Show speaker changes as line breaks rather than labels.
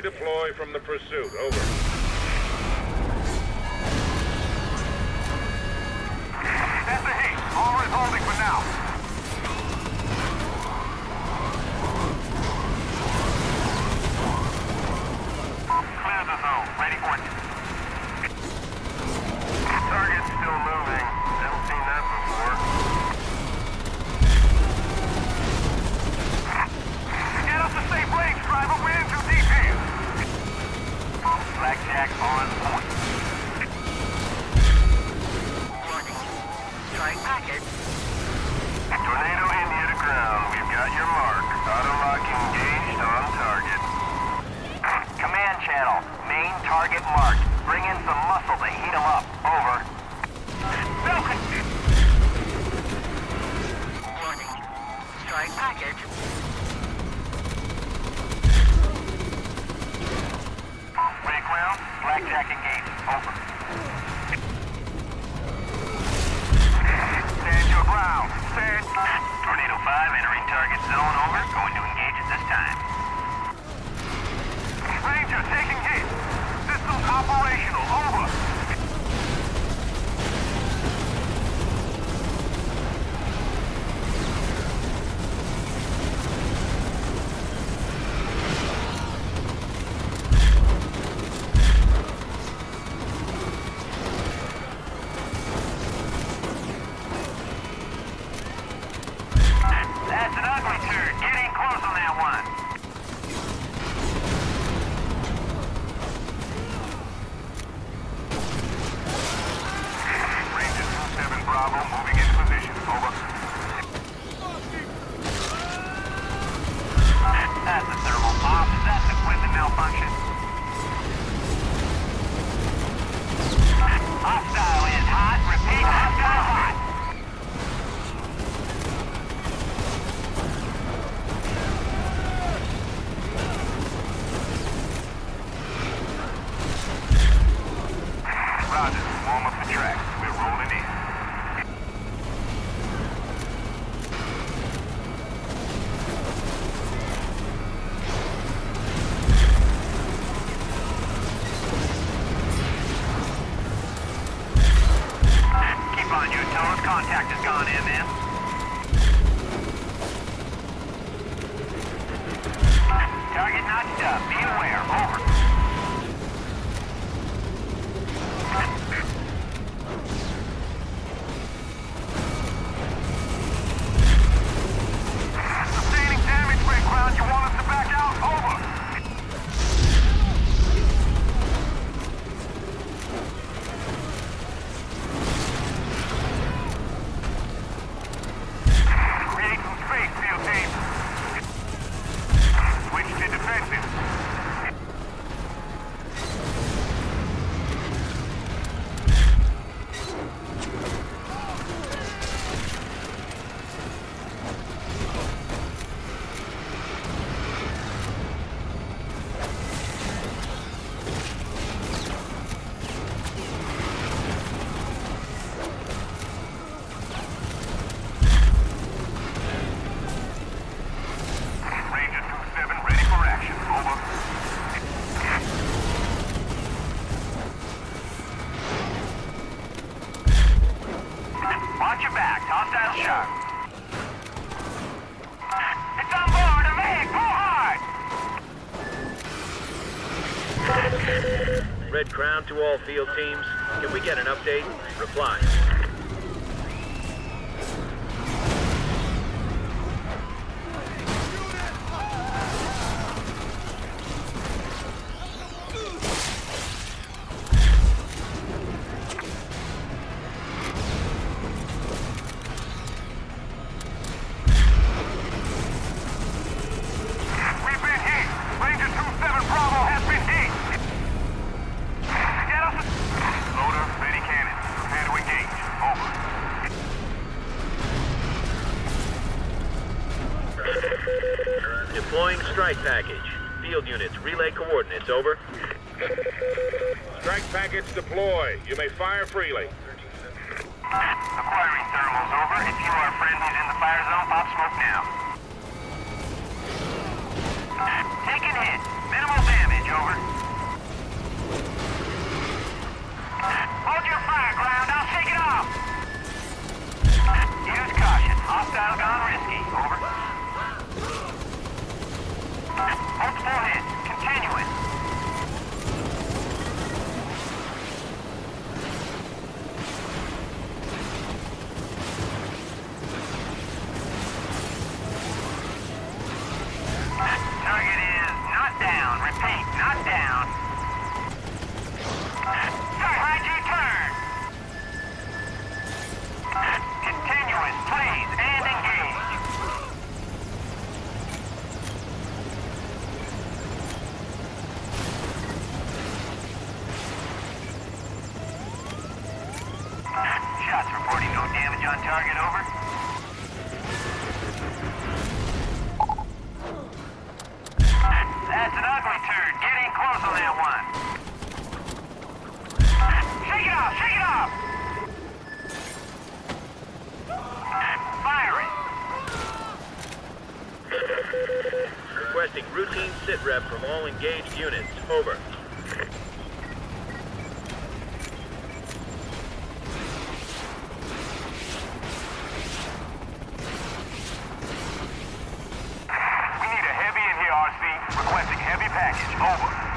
redeploy from the pursuit. Over.
That's the heat. All is holding for now. Clear the zone. Ready for it. Target's still moving. Haven't seen that before. Get us a safe range, driver. We're in too deep here. Blackjack on point.
Strike package.
Tornado India to ground. We've got your mark. Autolock engaged on target.
Command channel. Main target marked. Bring in some muscle to heat them up. Over. Warning. Strike package.
Ready ground. Blackjack engaged. Over. Stand your ground. Stand.
Tornado 5 entering target zone. Over. Going to engage at this time.
Ranger taking hit. Systems operational. Over.
That's an ugly turd. Get in close on that one.
Ranger 27 Bravo moving into position. Over.
That's a thermal pop. That's equipment malfunction. Hostile is hot. Repeat, hostile hot.
Roger. Warm up the track. We're rolling in.
Keep on your toes. Contact has gone in, man. Target notched up. Be aware. Over.
Sustaining damage, Red Ground. You want us to back out? Over. Create some space, SEAL team. Switch to defensive. Ranger 27 ready for action. Over.
Watch your back. Hostile shot. It's on board. A mag. Go hard.
Red Crown to all field teams. Can we get an update? Reply.
We've been hit. Ranger 27 Bravo has been hit. Get us a... Loader, ready cannon. Prepare to engage. Over.
Deploying strike package. Field units, relay coordinates. Over. Strike package deploy. You may fire freely.
Acquiring thermals. Over. If you are friendlies in the fire zone, pop smoke now. Taking hit. Minimal damage. Over. Shots reporting no damage on target, over. That's an ugly turd. Get in close on that one. Shake it off! Shake it off! Fire it!
Requesting routine sit rep from all engaged units. Over.
We need a heavy in here, RC. Requesting heavy package. Over.